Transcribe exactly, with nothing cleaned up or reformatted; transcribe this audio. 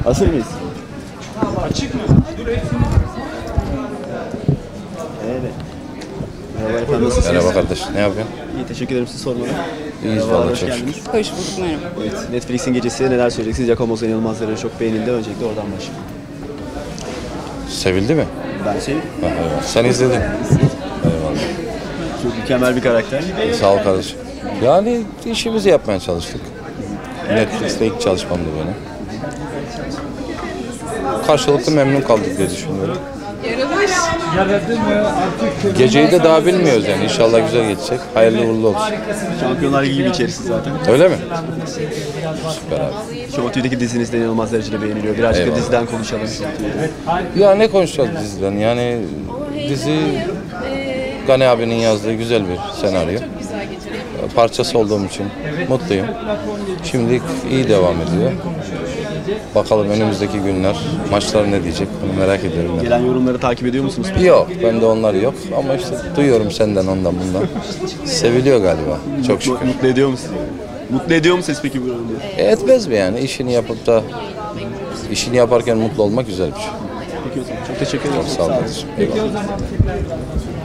Hazır mıyız? Açık mı? Dur hepsini. Evet. Merhaba efendim, nasılsınız? Merhaba kardeş, ne yapıyorsun? İyi, teşekkür ederim sizi sormalı. İyiyiz Merhabalar, vallahi, hoş çok geldiniz. Hoş bulduk, merhaba. Evet, Netflix'in gecesi neler söyleyeceksiniz? Giacomo Yılmaz'ların çok beğenildi. Öncelikle oradan başlayalım. Sevildi mi? Ben şey, Ha, eyvallah. Sen izledin. Eyvallah. çok mükemmel bir karakter. Sağ ol kardeşim. Yani işimizi yapmaya çalıştık. Netflix'te ilk çalışmamdı benim. Karşılıklı memnun kaldık diye düşünüyorum. Geceyi de daha bilmiyoruz yani. İnşallah güzel geçecek. Hayırlı uğurlu olsun. Şampiyonlar Ligi gibi içerisi zaten. Öyle mi? Süper abi. Show T V'deki diziniz de inanılmaz derecede beğeniliyor. Birazcık Eyvallah. da diziden konuşalım. Show T V'de. Ya ne konuşacağız diziden? Yani dizi Gani abinin yazdığı güzel bir senaryo. Parçası olduğum için mutluyum. Şimdilik iyi devam ediyor. Bakalım önümüzdeki günler maçlar ne diyecek bunu merak ediyorum. Yani. Gelen yorumları takip ediyor musunuz? Yok, bende onlar yok ama işte duyuyorum senden ondan bundan. Seviliyor galiba, çok şükür. Mutlu, mutlu ediyor musunuz? Mutlu ediyor musunuz peki bu yorumları? E, etmez mi yani? İşini yapıp da işini yaparken mutlu olmak güzel bir şey. Peki o zaman çok teşekkür ederim. Sağ ol kardeşim. Eyvallah.